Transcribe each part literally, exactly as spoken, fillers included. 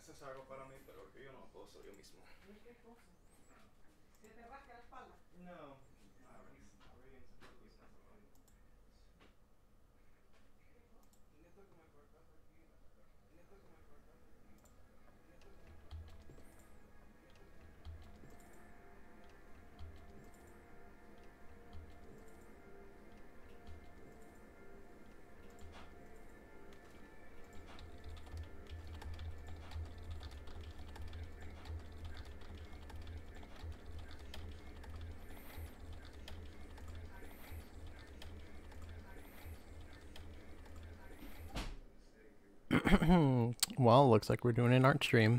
Well, looks like we're doing an art stream.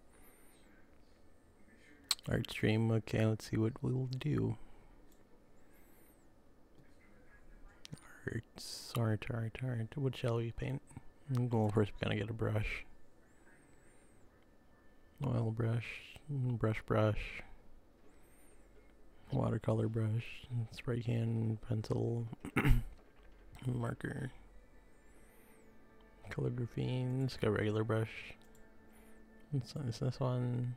Art stream, okay, let's see what we'll do. Arts, art, art, art. What shall we paint? Well, first we're gonna get a brush. Oil brush, brush, brush. Watercolor brush, spray can, pencil, marker. Calligraphy, let's go regular brush. What's this, this one?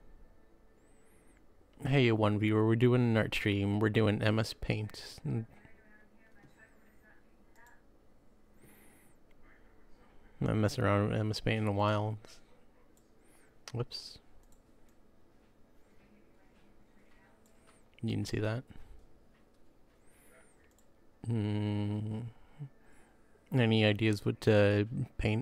Hey, one viewer, we're doing an art stream. We're doing M S Paint. I'm messing around with M S Paint in a while. Whoops. You didn't see that? Hmm. Any ideas what to paint?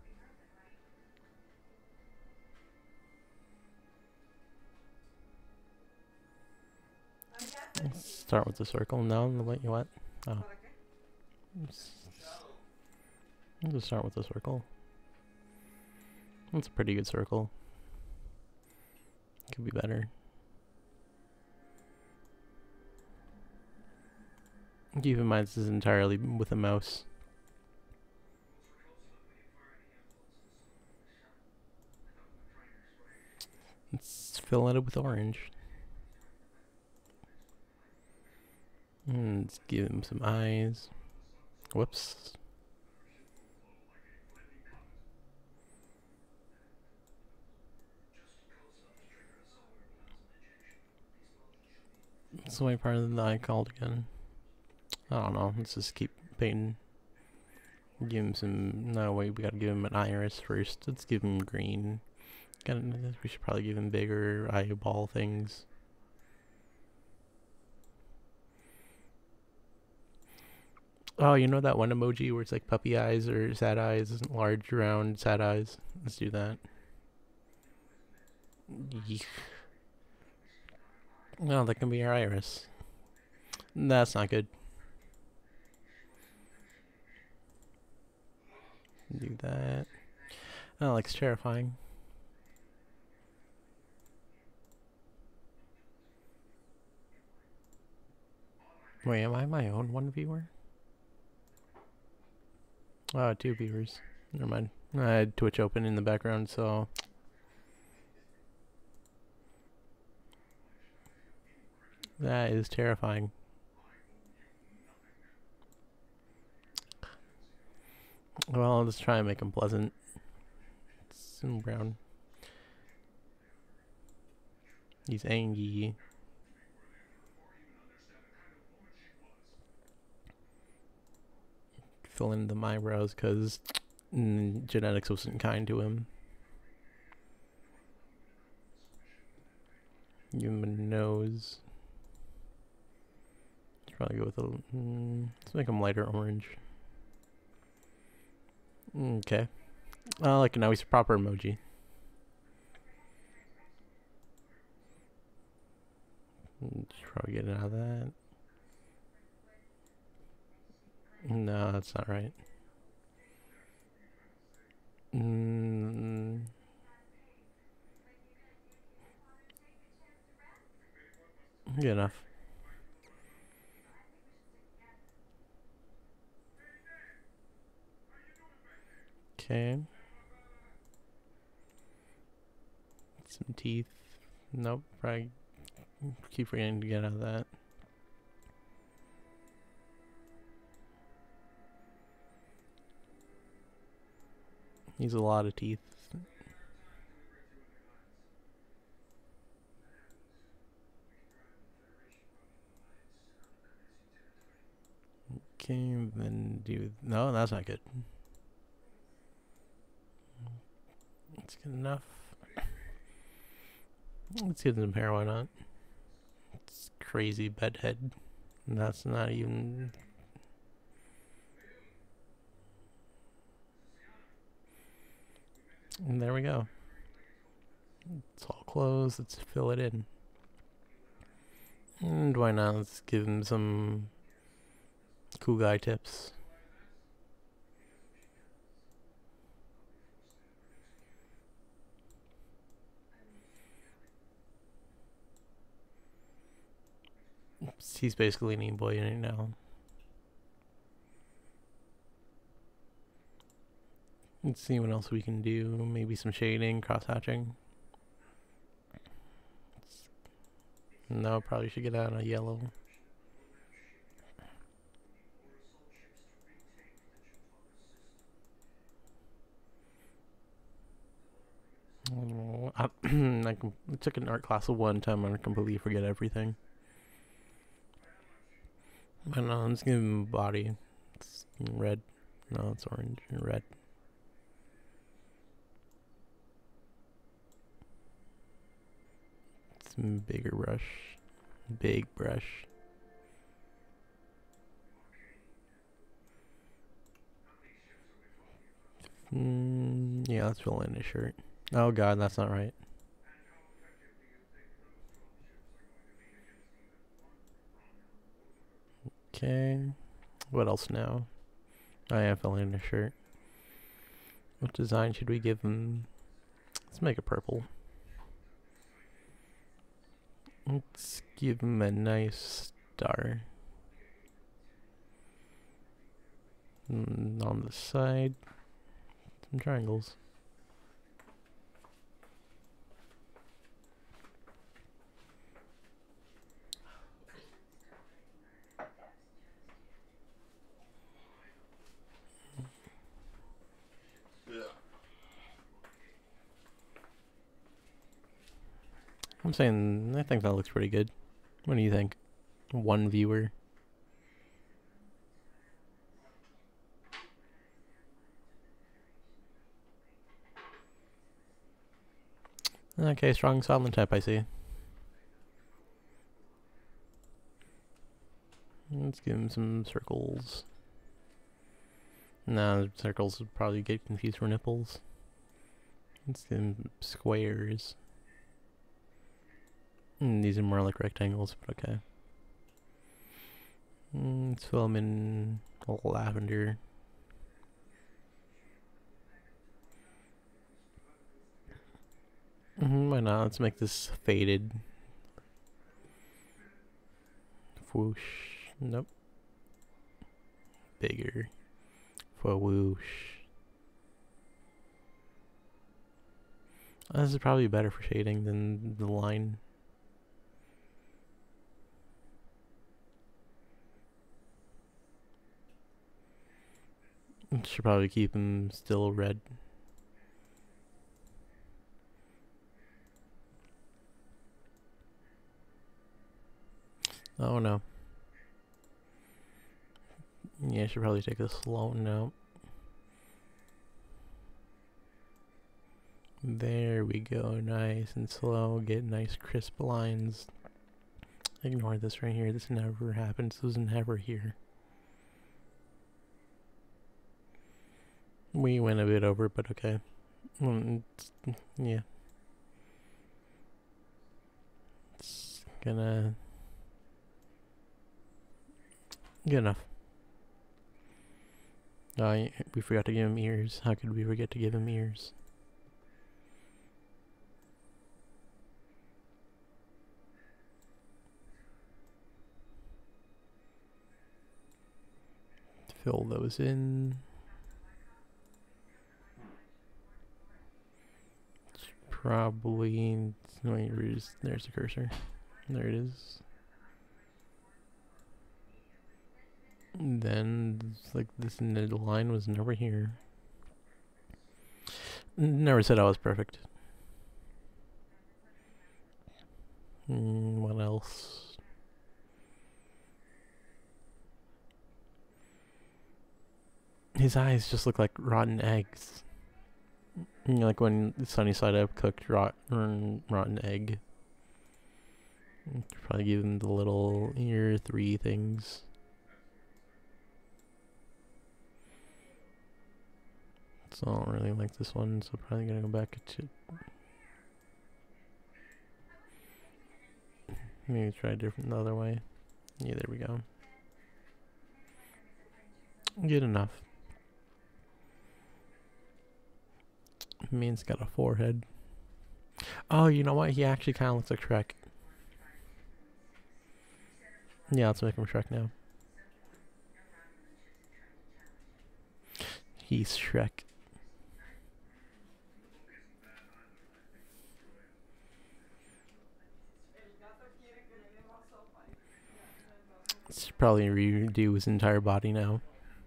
Let's start with the circle. No, wait, what? Oh. I'll just start with the circle. That's a pretty good circle. Could be better. Keep in mind this is entirely with a mouse. Let's fill it with orange. And let's give him some eyes. Whoops. What's the white part of the eye called again? I don't know. Let's just keep painting. Give him some. No, wait, we gotta give him an iris first. Let's give him green. Gotta, we should probably give him bigger eyeball things. Oh, you know that one emoji where it's like puppy eyes or sad eyes, large, round, sad eyes? Let's do that. Yeek. No, that can be our iris. That's not good. Do that. That looks terrifying. Wait, am I my own one viewer? Oh, two viewers. Never mind. I had Twitch open in the background, so... That is terrifying. Well, I'll just try and make them pleasant. Some brown. He's angry. Fill in the eyebrows because mm, genetics wasn't kind to him. Give him a nose. Let's probably go with a. Mm, let's make him lighter orange. Okay. Oh, like now he's a proper emoji. Should probably get out of that. No, that's not right. Mm. Good enough. Okay. Some teeth. Nope, probably keep forgetting to get out of that. Needs a lot of teeth. Okay, then do... No, that's not good. That's good enough. Let's give them hair, why not? It's crazy bedhead. And that's not even... And there we go. It's all closed, let's fill it in. And why not? Let's give him some cool guy tips. He's basically an e-boy right now. Let's see what else we can do. Maybe some shading, cross-hatching. No, probably should get out a yellow. Oh, I, I took an art class one time and I completely forget everything. I don't know, let's give him body. It's red. No, it's orange and red. Some bigger brush. Big brush. Mm, yeah, let's fill in his shirt. Oh god, that's not right. Okay. What else now? Oh yeah, fill in his shirt. What design should we give him? Let's make it purple. Let's give him a nice star. And on the side, some triangles. I'm saying, I think that looks pretty good. What do you think? One viewer. Okay, strong solid type, I see. Let's give him some circles. No, circles would probably get confused for nipples. Let's give him squares. Mm, these are more like rectangles, but okay. Mm, let's fill them in lavender. Mm-hmm, why not? Let's make this faded. Whoosh. Nope. Bigger. Whoosh. This is probably better for shading than the line. Should probably keep him still red. Oh no. Yeah, I should probably take a slow note. There we go, nice and slow, get nice crisp lines. Ignore this right here, this never happens, this was never here. We went a bit over, but okay. Mm, it's, yeah. It's gonna... Good enough. Uh, we forgot to give him ears. How could we forget to give him ears? Fill those in. It's probably... There's, there's the cursor. There it is. And then, like, this line was never here. Never said I was perfect. Mm, what else? His eyes just look like rotten eggs. You know, like when Sunny Side Up cooked rotten, rotten egg. Probably give him the little ear three things. So I don't really like this one, so probably gonna go back to. Maybe try a different the other way. Yeah, there we go. Good enough. Man's got a forehead. Oh, you know what? He actually kind of looks like Shrek. Yeah, let's make him Shrek now. He's Shrek. Let's probably redo his entire body now.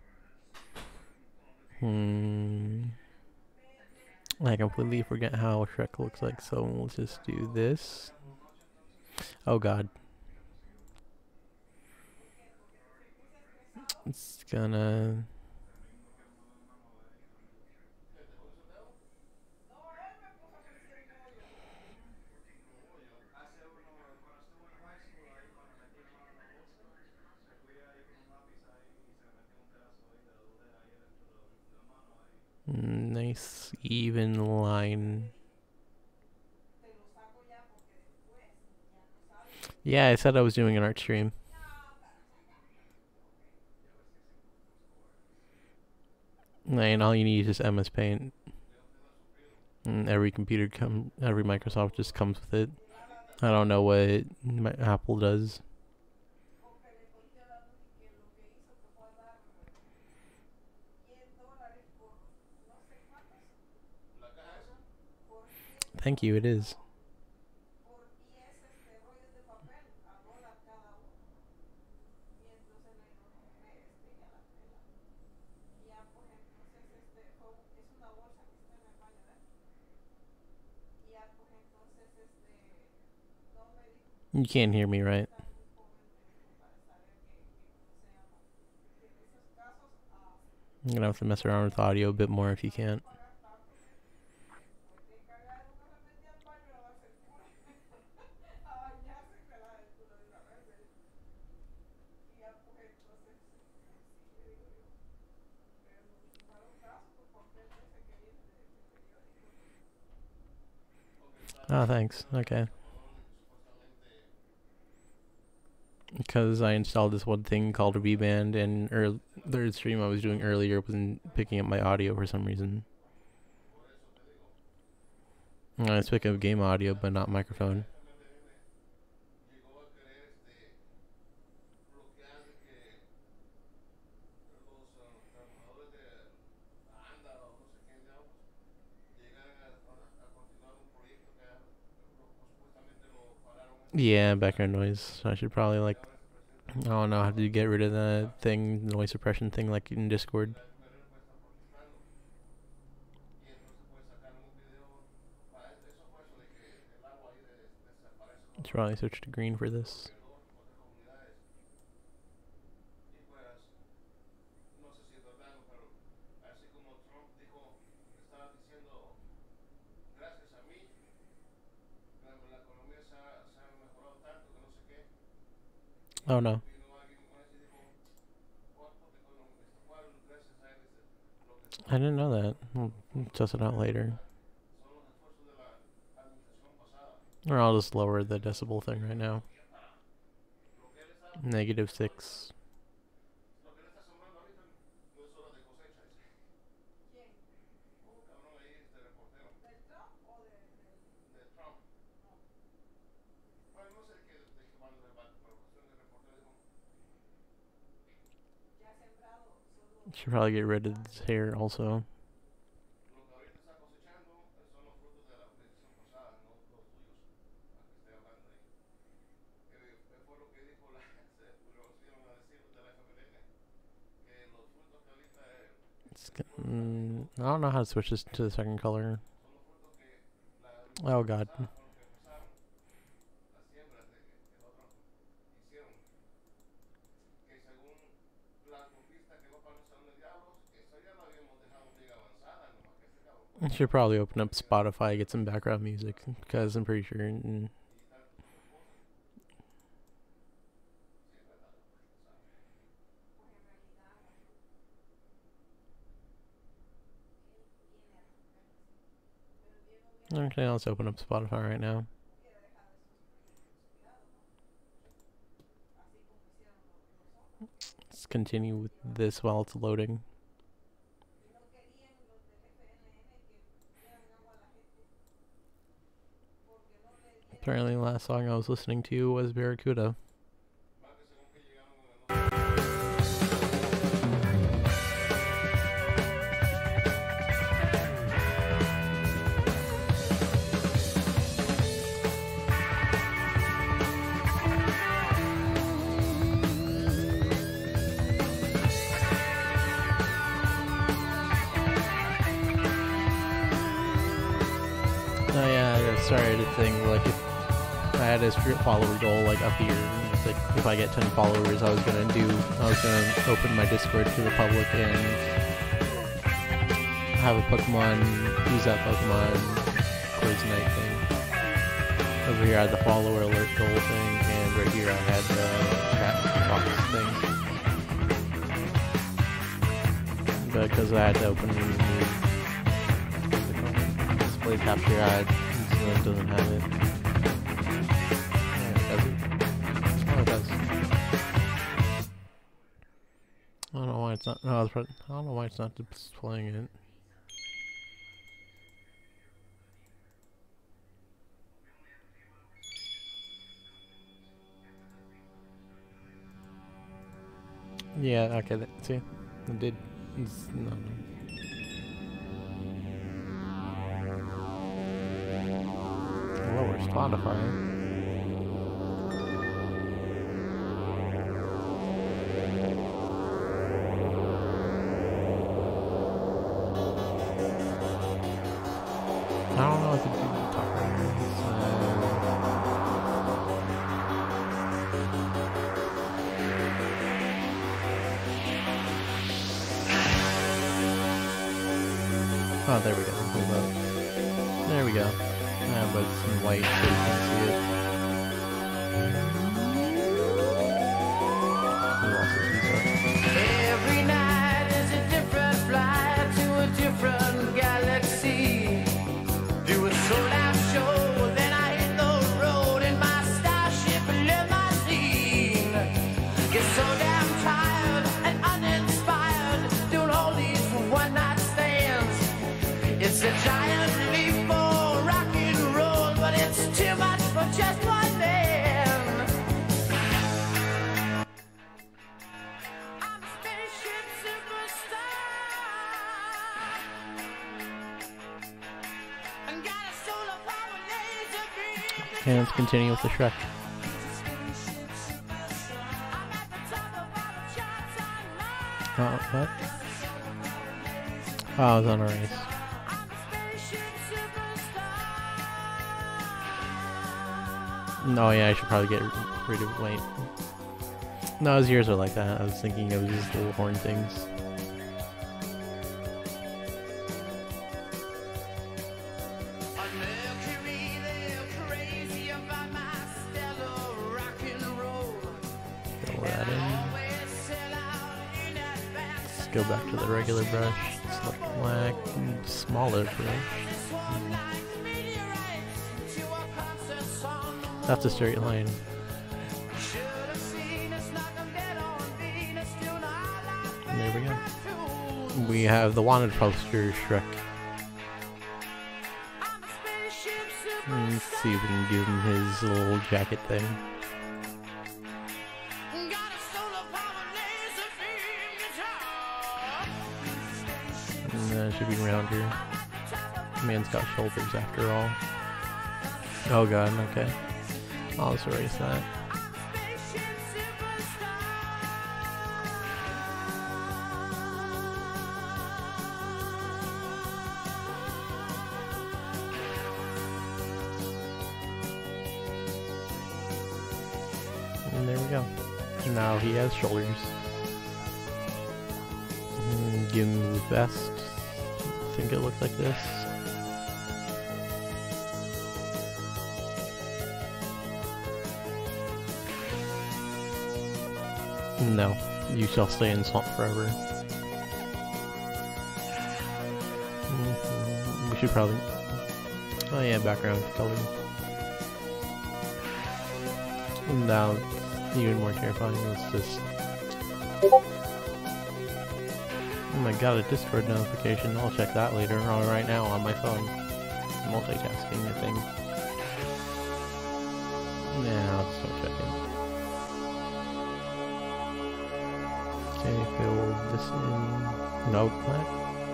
Hmm. I completely forget how Shrek looks like, so let's just do this. Oh god. It's gonna... Nice even line. Yeah, I said I was doing an art stream. And all you need is M S Paint. And every computer come, every Microsoft just comes with it. I don't know what my Apple does. Thank you, it is. You can't hear me, right? I'm gonna have to mess around with audio a bit more if you can't. Oh, thanks. Okay. Because I installed this one thing called VBand, and early, the stream I was doing earlier wasn't picking up my audio for some reason. I was picking up game audio, but not microphone. Yeah, background noise. I should probably like, I don't know how to get rid of that thing, noise suppression thing, like in Discord. Should probably switch to green for this. Oh no. I didn't know that. We'll test it out later. Or I'll just lower the decibel thing right now. Negative six. Should probably get rid of this hair also. It's, mm, I don't know how to switch this to the second color. Oh god. I should probably open up Spotify, get some background music, because I'm pretty sure. Mm, okay, let's open up Spotify right now. Let's continue with this while it's loading. Apparently the last song I was listening to was Barracuda. Oh yeah, I started a thing where, like, if I had a follower goal like up here, it's like if I get ten followers, I was gonna do, I was gonna open my Discord to the public and have a Pokemon, use that Pokemon quiz night thing. Over here I had the follower alert goal thing, and right here I had the chat box thing. But because I had to open the display capture, I it doesn't have it. Yeah, it doesn't. Oh, it does. I don't know why it's not. No, it's probably, I don't know why it's not displaying it. Yeah. Okay. That, see, it did. It's, no, no. Lower Spotify. I don't know what to do with top right now. Oh, there we go. Hold up. There we go. Yeah, but it's in white so you can see it. We'll also see that. Every night is a different flight to a different galaxy. Do a sold-out show, then I hit the road in my starship limousine. Get so damn tired and uninspired, doing all these one-night stands. It's a giant leap for rock and roll, but it's too much for just one man. I'm a spaceship superstar. And got a solar power laser beam. Okay, let's continue with the Shrek. I'm at the top of all the charts online. Oh, what? Oh, I was on a race. I'm a spaceship superstar. No, yeah, I should probably get rid of. Wait. No, his ears are like that. I was thinking of these little horn things. On Mercury, they're crazy about my stellar rock and roll. Fill that in. Always sell out in advance. Let's go back to the regular brush. Select black. Smaller brush. That's a straight line. And there we go. We have the wanted poster, Shrek. Let's see if we can give him his little jacket thing. And that should be rounder. Man's got shoulders after all. Oh god, okay. I'll just erase that. And there we go. Now he has shoulders. And give him the vest. I think it looked like this. No, you shall stay in swamp forever. Mm-hmm. We should probably... Oh yeah, background color. Now, even more terrifying, let's just... Oh my god, a Discord notification. I'll check that later. Or right now on my phone. Multitasking the thing. Yeah, I'll start checking. Okay, fill this in. Nope, what?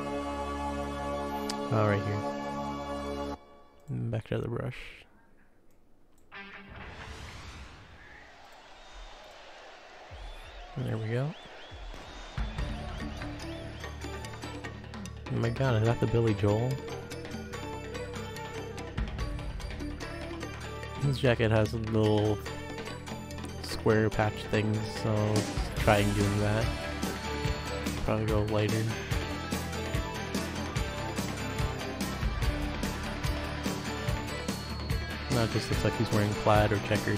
Oh, right here. Back to the brush. There we go. Oh my god, is that the Billy Joel? This jacket has little square patch things, so let's try doing that. Probably go lighter. No, it just looks like he's wearing plaid or checkered.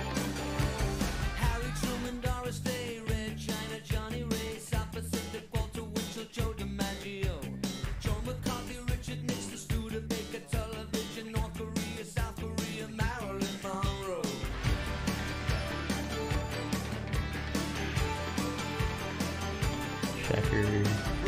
Checker.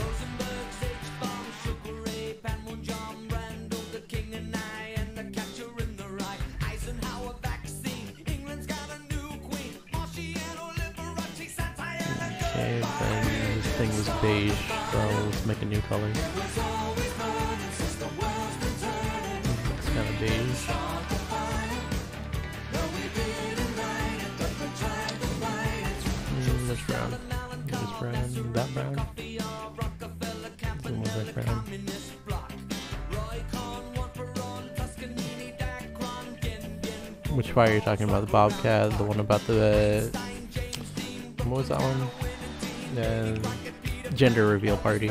Okay, then this thing was beige, so let's make a new color. It's kind of beige. Mm, this brown. This brown. That brown. And was that brown? Which fire are you talking about? The Bobcat? The one about the... Uh, what was that one? The gender reveal party.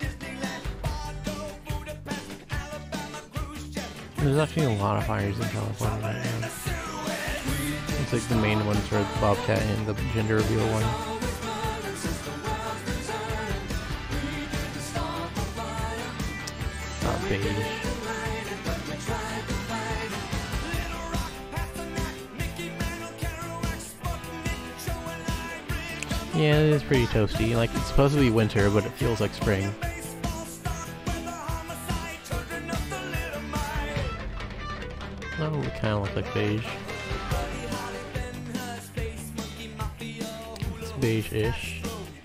There's actually a lot of fires in California right now. It's like the main ones are the Bobcat and the gender reveal one. Not beige. Yeah, it is pretty toasty. Like, it's supposed to be winter, but it feels like spring. Oh, it kind of looks like beige. It's beige-ish.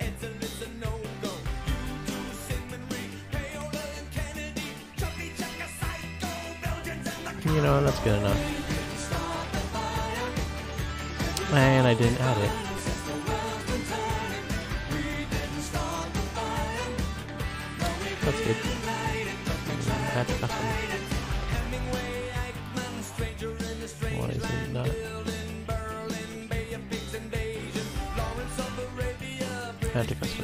You know, that's good enough. And I didn't add it. That's good. Add custom. Why is it not? Add to custom.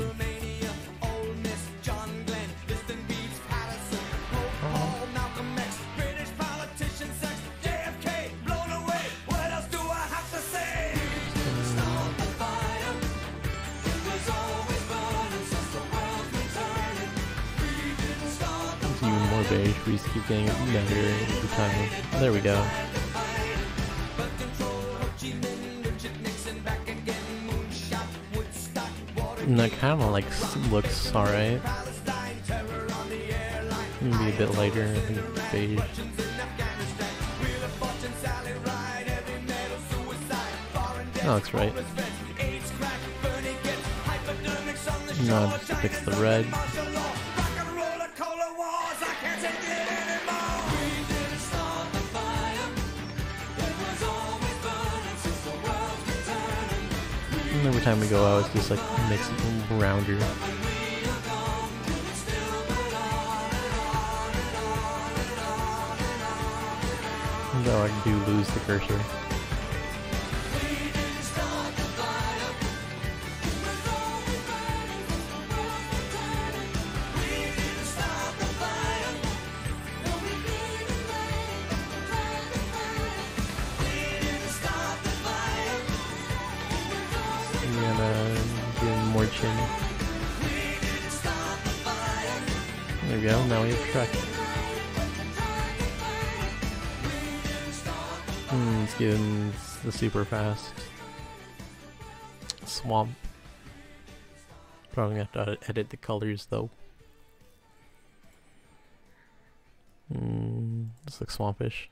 Beige, we just keep getting it better every time. There we go. And that kind of like looks alright. Maybe a bit lighter, I think beige. Oh, that's right. No, just fix the red. And every time we go out, it's just like makes it rounder. Though I do lose the cursor. And uh, There we go, now we have Shrek. Hmm, let's give him the super fast swamp. Probably have to edit the colors though. Hmm, this looks swampish.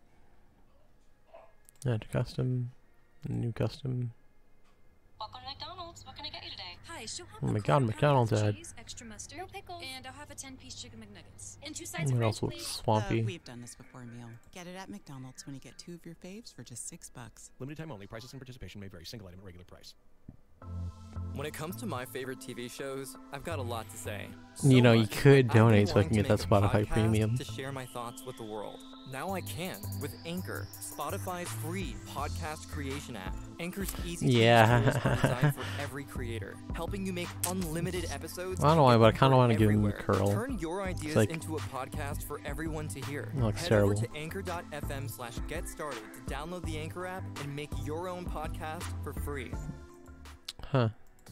Add to custom, new custom. Welcome to McDonald's. What can I get you today? Hi, she'll have Oh the my corn god, on McDonald's with ad. cheese, extra mustard, No pickles. and I'll have a ten-piece chicken McNuggets. And two sides What of else ranch, looks please. swampy? Uh, we've done this before, meal. Get it at McDonald's when you get two of your faves for just six bucks. Limited time only. Prices and participation may vary. Single item at regular price. When it comes to my favorite T V shows, I've got a lot to say. You So know, you much, could I've been donate so I wanting can to get that make a Spotify podcast Premium. to share my thoughts with the world. Now I can with Anchor, Spotify's free podcast creation app. Anchor's easy to Yeah. use tools are designed for every creator, helping you make unlimited episodes. I don't know why, but I kinda want wanna to give him the curl. Turn your ideas like- into a podcast for everyone to hear. It looks Head terrible. over to anchor.fm slash get started to download the Anchor app and make your own podcast for free. Huh.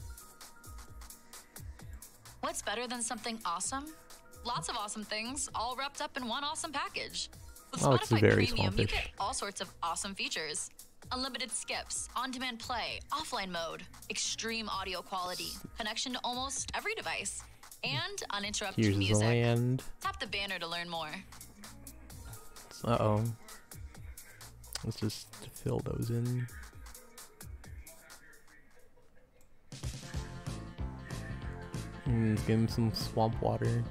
What's better than something awesome? Lots of awesome things, all wrapped up in one awesome package. With That looks Spotify very Premium, you swampish. get all sorts of awesome features. Unlimited skips, on-demand play, offline mode, extreme audio quality, connection to almost every device, and uninterrupted Here's the music. land. Tap the banner to learn more. Uh oh. Let's just fill those in. Mm, give him some swamp water.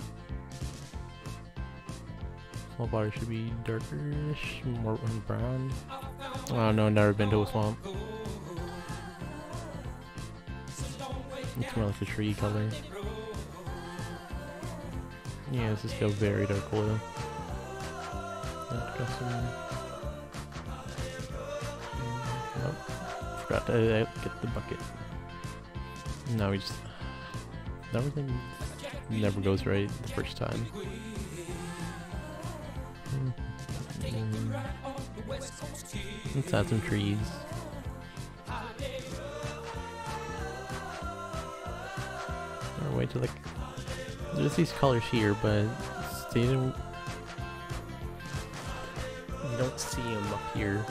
Swamp water should be darkerish, more brown. Oh no, never been to a swamp. It's more like a tree color. Yeah, let's just go very dark blue. Not custom. Nope. Forgot to uh, get the bucket. No, we just... Everything never goes right the first time. Mm. Let's add some trees. Or wait till like... There's these colors here, but they don't... You don't see them up here.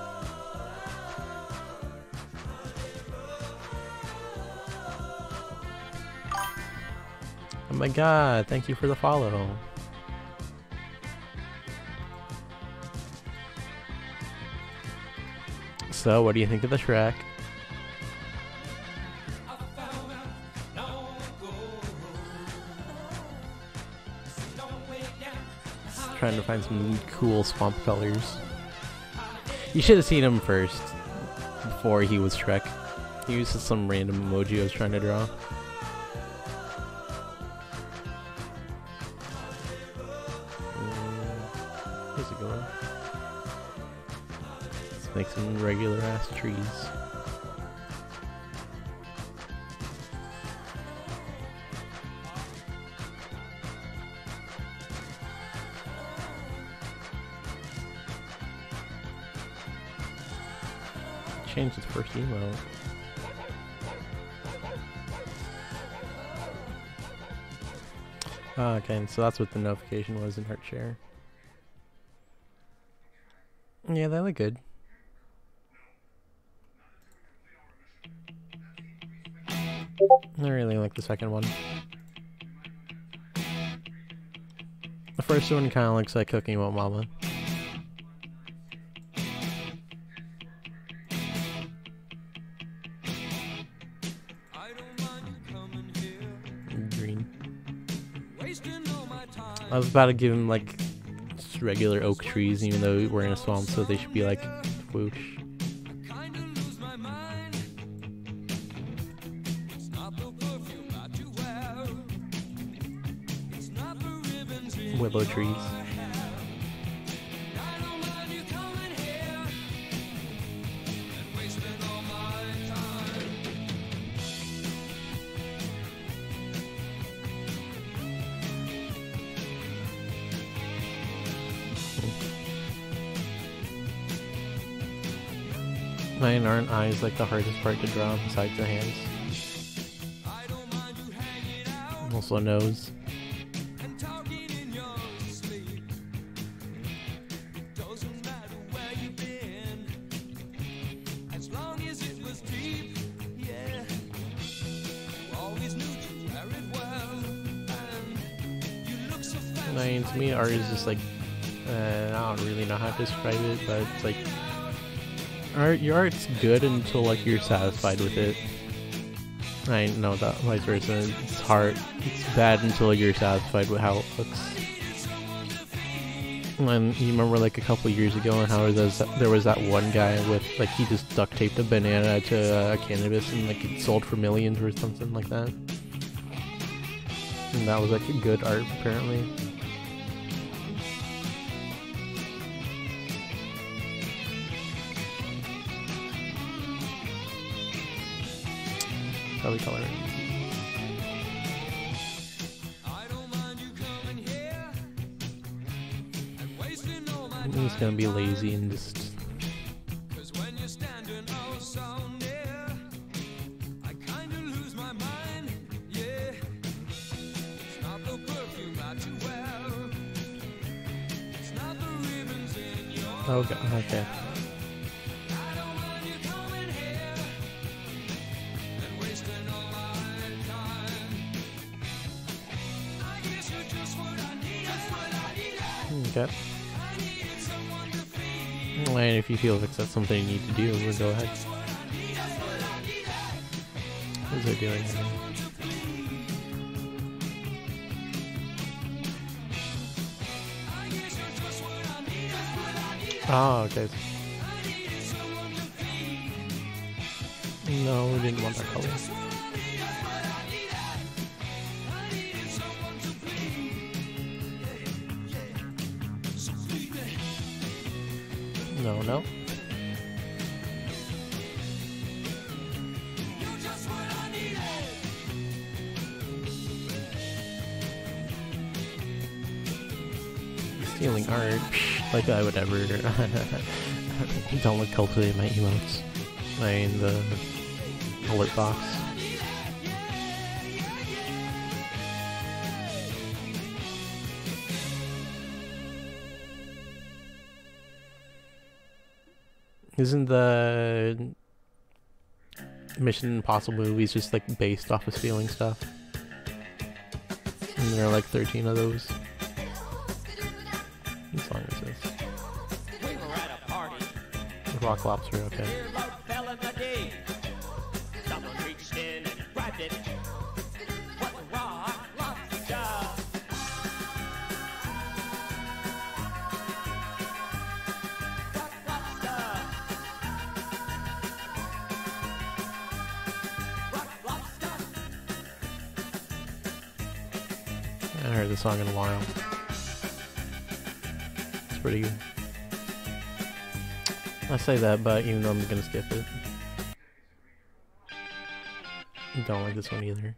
Oh my god, thank you for the follow. So, what do you think of the Shrek? Just trying to find some cool swamp colors. You should have seen him first, before he was Shrek. He used some random emoji I was trying to draw. How's it going? Let's make some regular ass trees. Change its first emote. Ah, okay, so that's what the notification was in Heartshare. Yeah, they look good. I really like the second one. The first one kind of looks like Cooking with Mama. Green. I was about to give him like just regular oak trees, even though we're in a swamp, so they should be like whoosh. Willow trees. Mine aren't eyes like the hardest part to draw besides the hands. Also nose. I mean, to me, art is just like, uh, I don't really know how to describe it, but it's like, art, your art's good until like you're satisfied with it. I know that vice versa. It's hard. It's bad until you're satisfied with how it looks. And you remember like a couple years ago and how there was, that, there was that one guy with like he just duct taped a banana to uh, cannabis and like it sold for millions or something like that. And that was like good art apparently. Probably color it. I'm just gonna be lazy and just. Okay, okay. Okay. And if you feel like that's something you need to do, we'll go ahead. What is it doing? Oh, okay. No, we didn't want that color. No, no. Stealing art. Like I would ever. Don't like cultivate my emotes. I mean the alert box. Isn't the Mission Impossible movies just like based off of stealing stuff? And there are like thirteen of those. What song is this? We were at a party. Rock Lobster, okay. Dear love fell in the day. Someone reached in and grabbed it. What a rock lobster. Rock lobster. Rock lobster. I haven't heard this song in a while. It's pretty good. I say that, but even though I'm gonna skip it. Don't like this one either.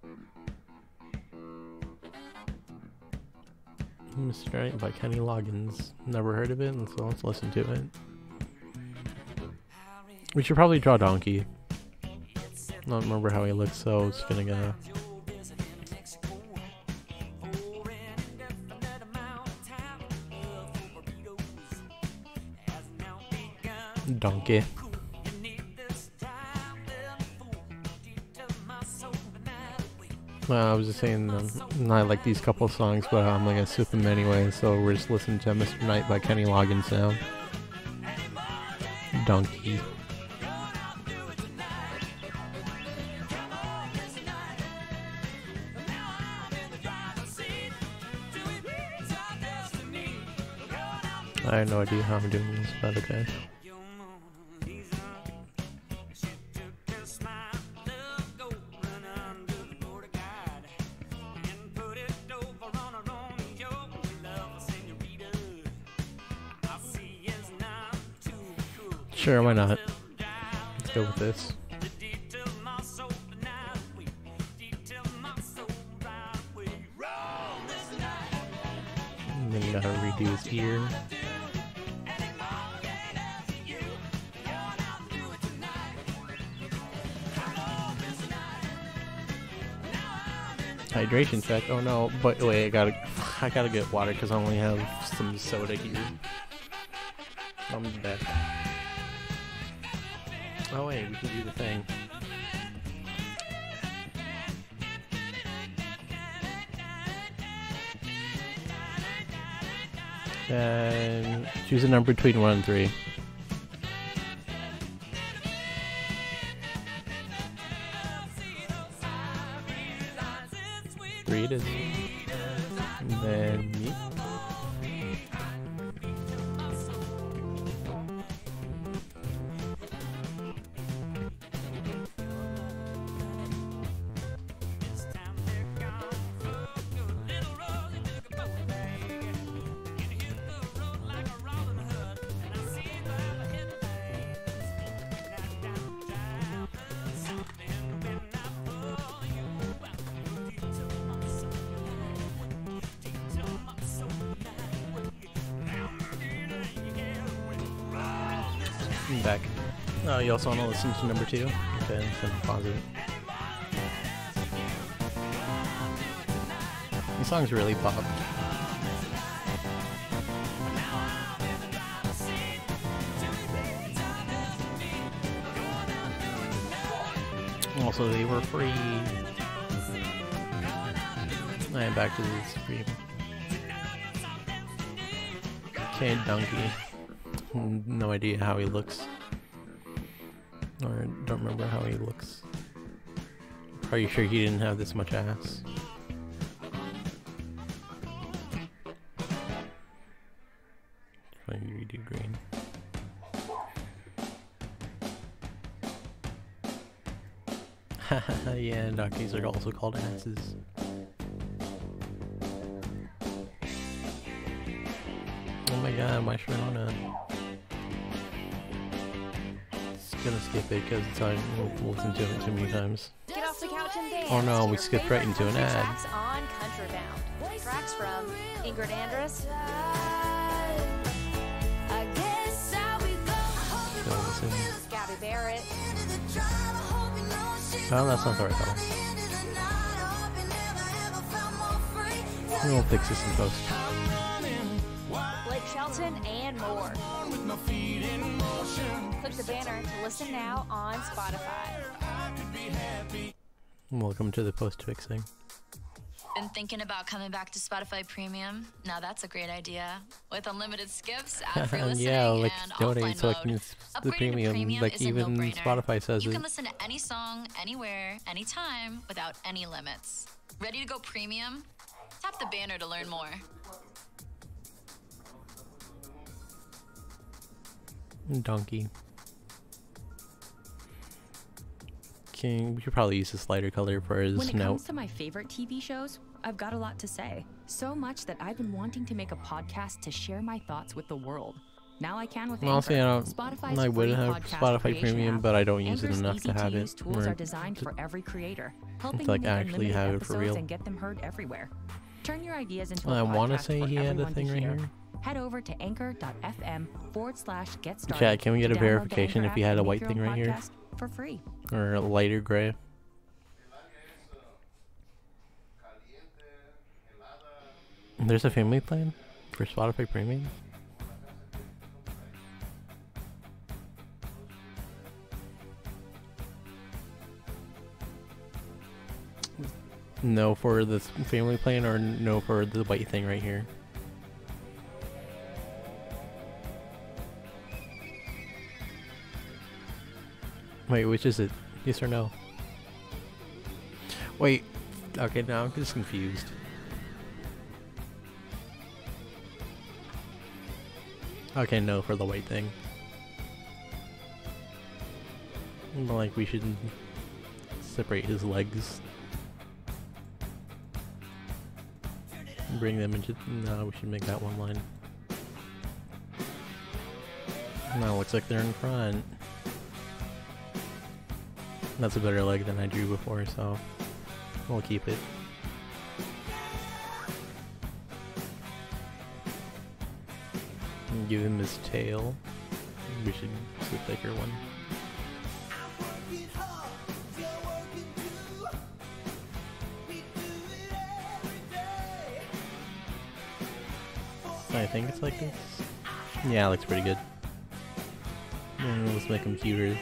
Mister Right by Kenny Loggins. Never heard of it, and so let's listen to it. We should probably draw Donkey. I don't remember how he looks, so it's gonna go. Donkey. Well, I was just saying, um, I like these couple of songs, but I'm gonna skip them anyway, so we're just listening to Mister Knight by Kenny Loggins now. Donkey. I have no idea how I'm doing this, but okay. Sure, why not? Let's go with this. And then you gotta redo his ear. Hydration check. Oh no! But wait, I gotta, I gotta get water because I only have some soda here. I'm back. Oh wait, we can do the thing. And choose a number between one and three. Three it is. And then me. I'm back. Oh, you also want to listen to number two? Okay, then pause it. The song's really pop. Also, they were free. I am back to this free. Okay, Donkey. No idea how he looks. Or don't remember how he looks. Are you sure he didn't have this much ass? Trying to redo green. Haha, yeah, donkeys are also called asses. Oh my god, my Sharona. Gonna skip it because it's on. We'll listen to it too many times. Get off the couch and dance. Oh no, we Your skipped favorite right into an country ad. Tracks on Countrybound. Tracks from Ingrid Andress, So listen. Gabby Barrett, Oh, that's not the right song. We'll fix this in post. Blake Shelton, and more. Click the banner to listen now on Spotify. Welcome to the post fixing. Been thinking about coming back to Spotify Premium? Now that's a great idea. With unlimited skips, ad-free listening, Yeah, like and donate offline so I mode. can use the Upgrading to premium. premium Like is a even no-brainer. Spotify says You it. can listen to any song, anywhere, anytime, without any limits. Ready to go premium? Tap the banner to learn more. Donkey. King. We should probably use this lighter color for his When it note. comes to my favorite T V shows, I've got a lot to say. So much that I've been wanting to make a podcast to share my thoughts with the world. Now I can with Honestly, I Anchor, don't. Spotify's I would free have podcast Spotify creation Premium, app. but I don't use it Anchor's enough to have easy-to-use it. Tools or are designed to- for every creator, helping like you make actually unlimited have it for episodes real. and get them heard everywhere. Turn your ideas into I a want to podcast say for he had the everyone to thing right hear. here. Head over to anchor.fm forward slash get started. Chat, can we get to a download the verification Anchor if you app had a and make white your thing own right here? podcast for free. Or a lighter gray? There's a family plan for Spotify Premium? No for the family plan, or no for the white thing right here? Wait, which is it? Yes or no? Wait. Okay, now I'm just confused. Okay, no for the white thing. Like, we should separate his legs. Bring them into... No, we should make that one line. No, looks like they're in front. That's a better leg than I drew before, so we'll keep it. And give him his tail. We should use the thicker one. I think it's like this. Yeah, it looks pretty good. And let's make him cuter.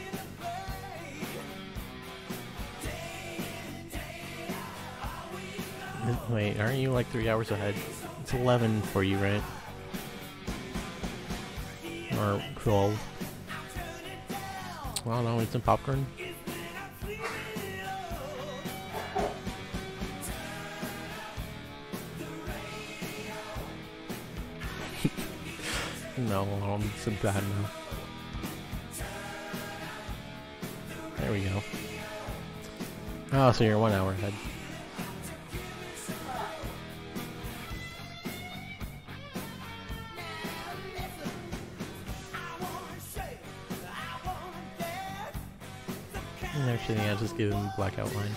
Wait, aren't you like three hours ahead? It's eleven for you, right? or twelve. I don't know, eat some popcorn. No, I'm so bad now. There we go. Oh, so you're one hour ahead. Actually, yeah, just give him black outline.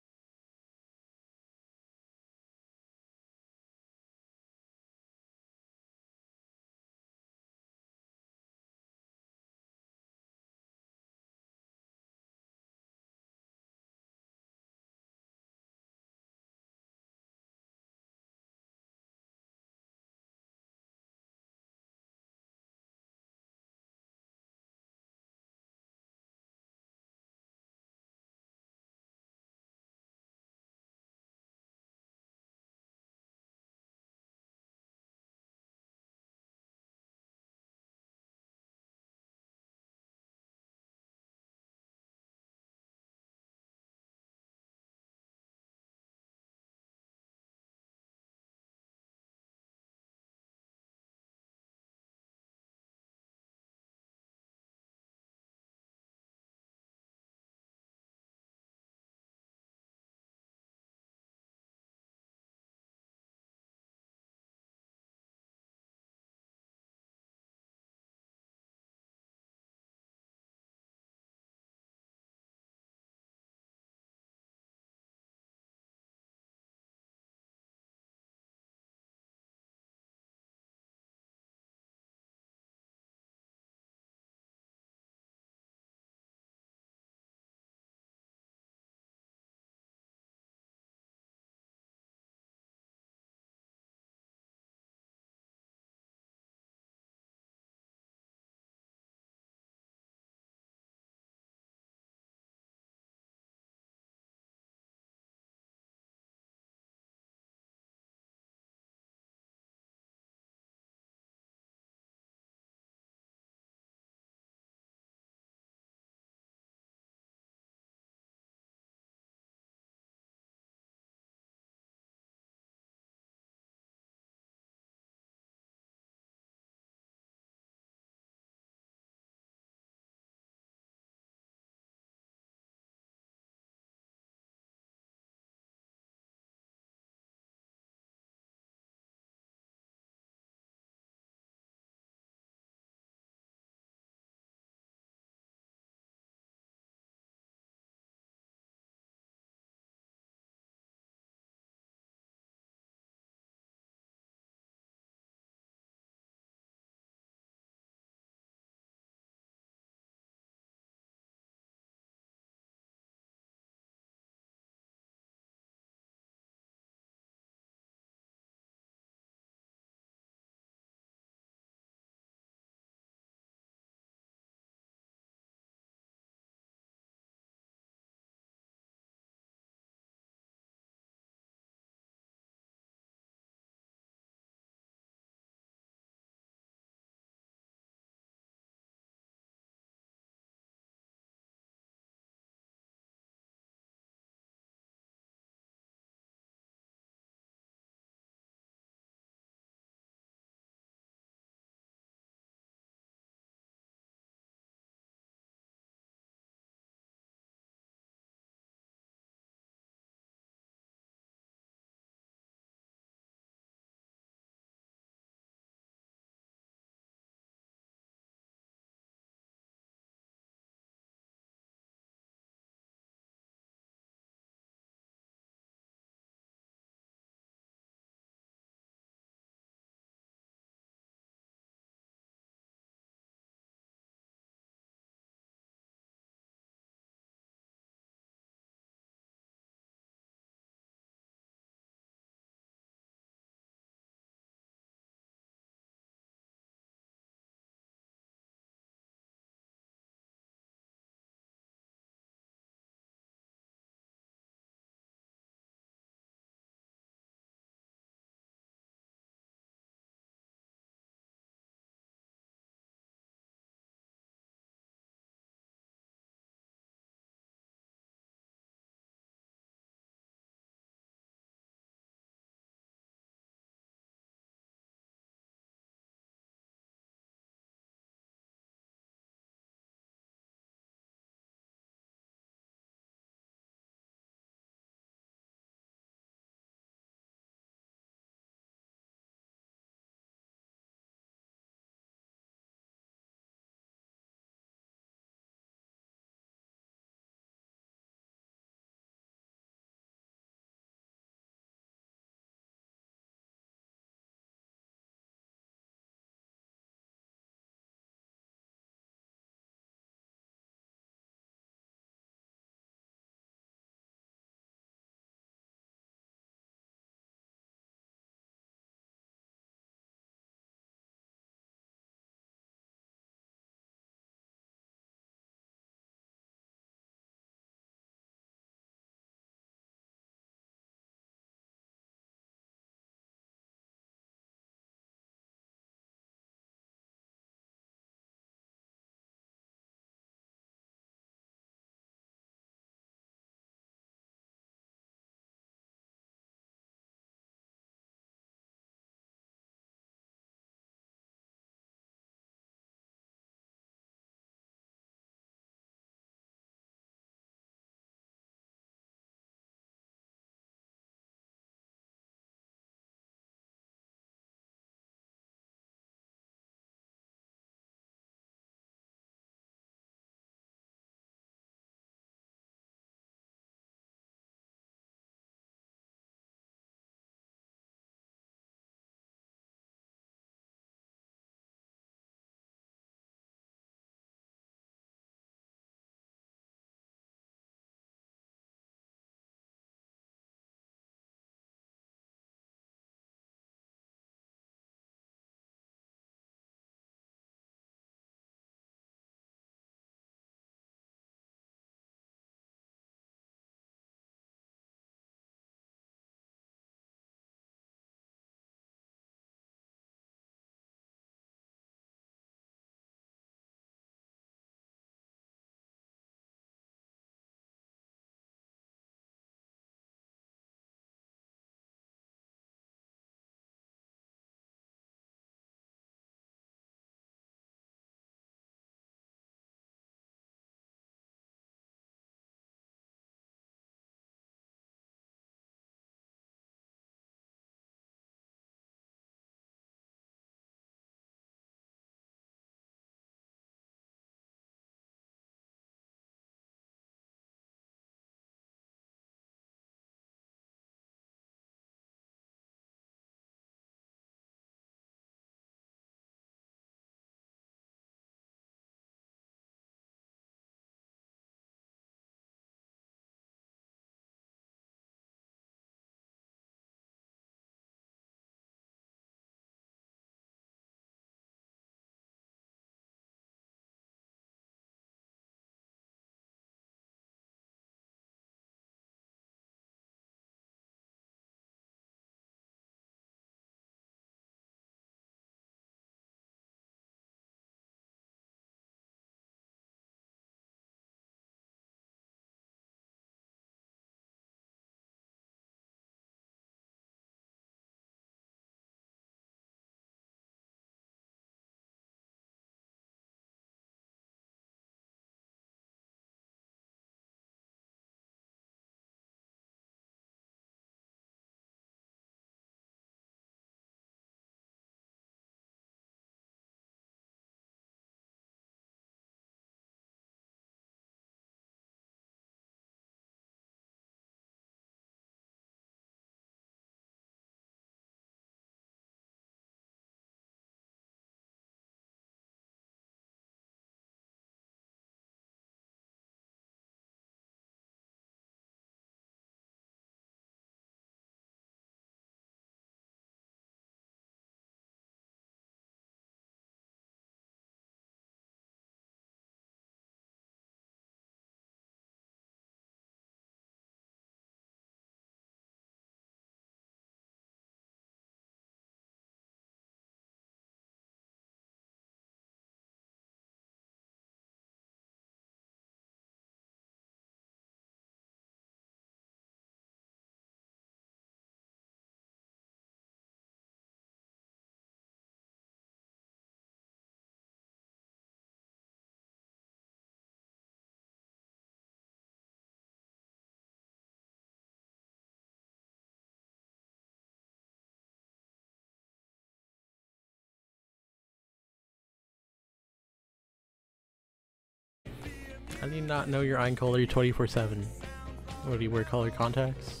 How do you not know your eye color twenty-four seven? What, do you wear color contacts?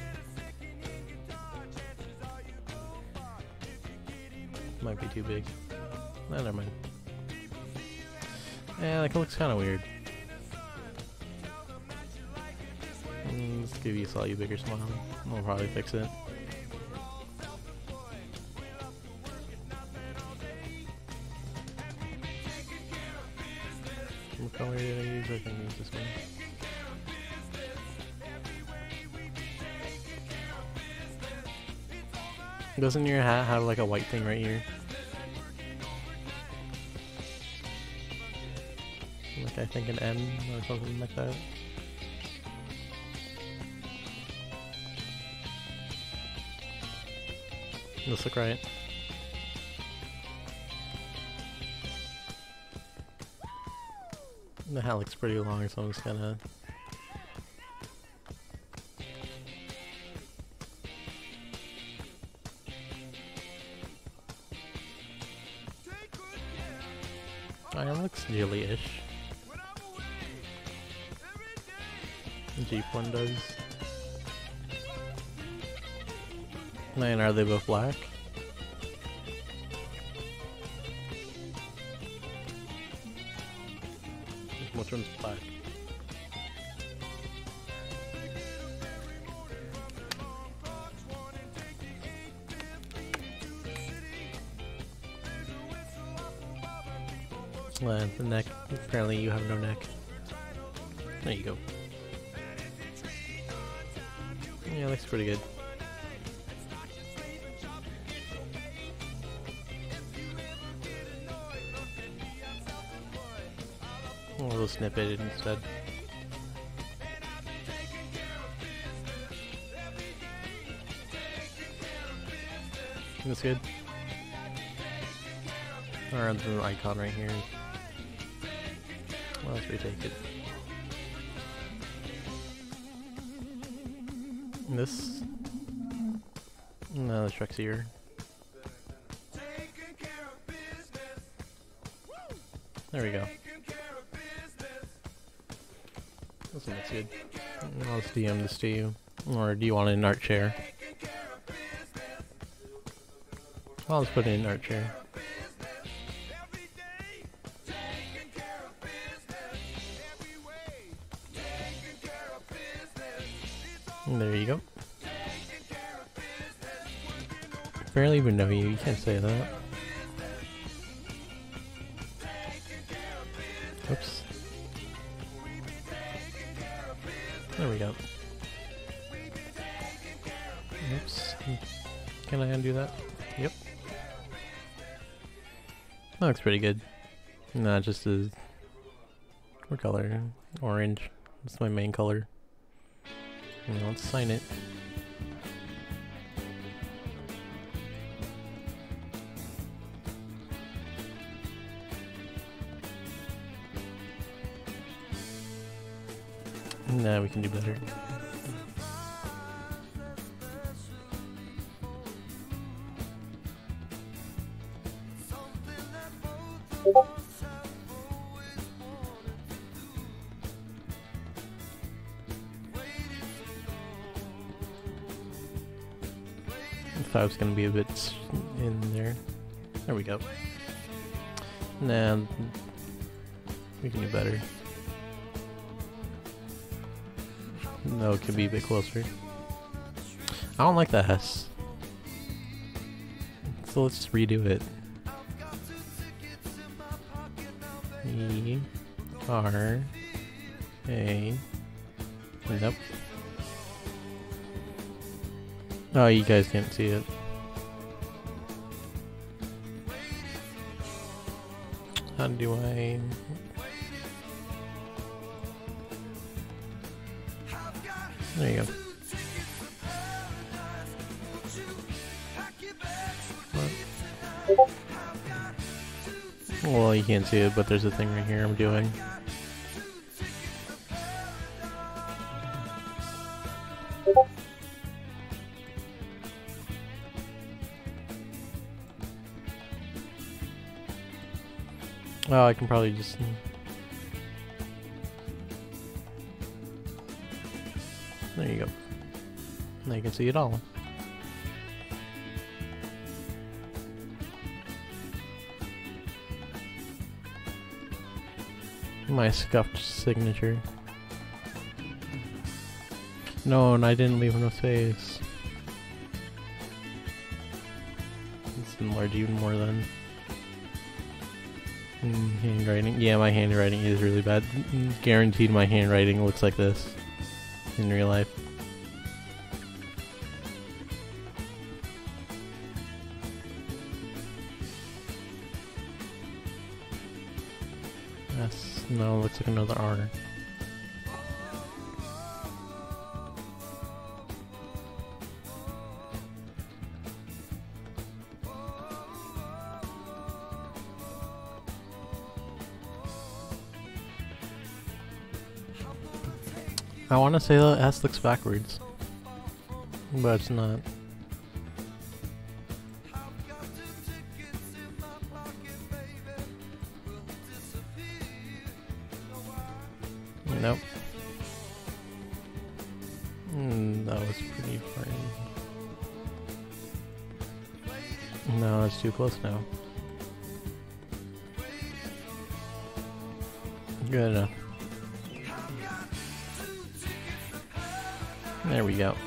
Might be too big. No, never mind. Yeah, that looks kind of weird. Mm, let's give you a slightly bigger smile. We'll probably fix it. What color did I use? I think I used this one. Doesn't your hat have like a white thing right here? Like I think an M or something like that. This look right. The hat looks pretty long, so I'm just gonna. Oh, it looks nearly-ish. Jeep one does. Man, are they both black? Which one's black? Uh, the neck. Apparently you have no neck. There you go. Yeah, looks pretty good. We'll snippet it instead. That's good. Or the icon right here. Well, let's retake it. This? No, the truck's here. There we go. This one looks good. I'll just D M this to you. Or do you want an art chair? I'll just put it in an art chair. And there you go. Barely even know you, you can't say that. Oops. There we go. Oops. Can I undo that? Yep. That looks pretty good. Nah, just a... What color? Orange. That's my main color. Now let's sign it. Nah, we can do better. Five's gonna be a bit in there. There we go. Nah, we can do better. No, it can be a bit closer. I don't like that S. So let's just redo it. E R A. Nope. Oh, you guys can't see it. How do I... There you go. What? Well, you can't see it, but there's a thing right here I'm doing. Oh, I can probably just... There you go. Now you can see it all. My scuffed signature. No, and I didn't leave no space. It's enlarged even more then. Mm, handwriting. Yeah, my handwriting is really bad. Guaranteed my handwriting looks like this in real life. Yes, no, looks like another R. I want to say that S looks backwards, but it's not. Nope. Mm, that was pretty far. No, it's too close now. Good enough. There we go.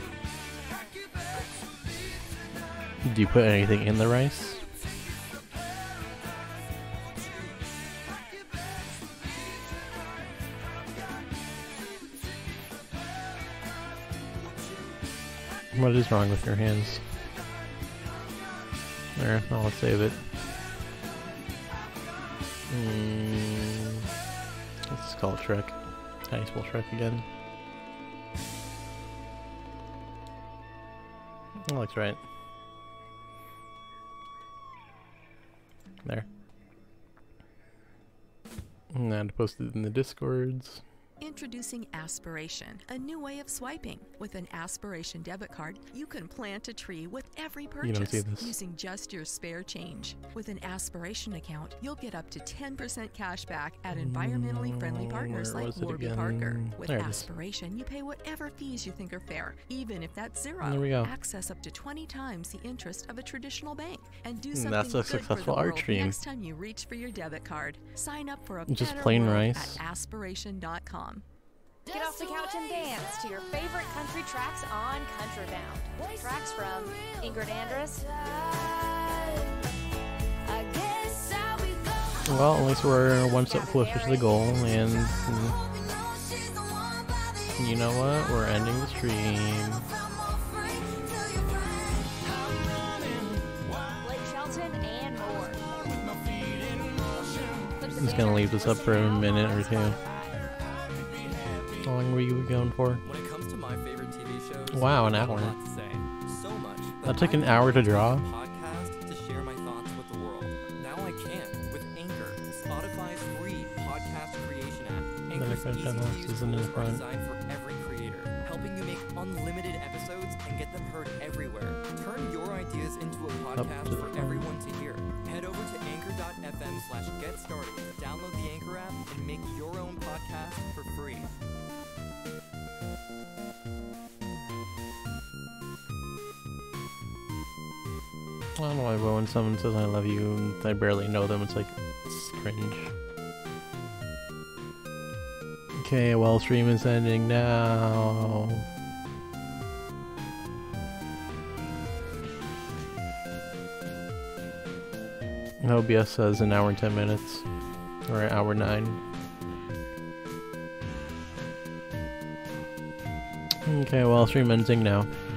Do you put anything in the rice? What is wrong with your hands? There, I'll save it. Mm, let's call it Shrek. How do you spell Shrek again? That looks right. There. And post it in the Discords. Introducing Aspiration, a new way of swiping. With an Aspiration debit card, you can plant a tree with every purchase You don't see this. using just your spare change. With an Aspiration account, you'll get up to ten percent cash back at environmentally friendly partners where like was it Warby again? Parker. With There it is. Aspiration, you pay whatever fees you think are fair, even if that's zero. There we go. Access up to twenty times the interest of a traditional bank, and do And something that's a good successful for the art world stream. next time you reach for your debit card. Sign up for a Just better plain world rice. at aspiration dot com. Get off the couch and dance to your favorite country tracks on Countrybound. Tracks from Ingrid Andress. Well, at least we're one step closer to the goal, and mm, you know what? We're ending the stream. Blake Shelton and more. I'm just gonna leave this up for a minute or two. How long were you going for? When it comes to my favorite T V shows, Wow, an I have hour. a lot to say. So much That took an hour to draw. podcast to share my thoughts with the world. Now I can with Anchor, Spotify's free podcast creation app. Anchor's Better easy catch to up, use this isn't in tools the are front. designed for every creator, helping you make unlimited episodes and get them heard everywhere. Turn your ideas into a podcast to the for front. everyone to hear. Head over to anchor dot f m slash get started. Download the Anchor app and make your own podcast for free. I don't know why, but when someone says I love you and I barely know them, it's like, it's cringe. Okay, well, stream is ending now. O B S says an hour and ten minutes, or an hour nine. Okay, well, stream ending now.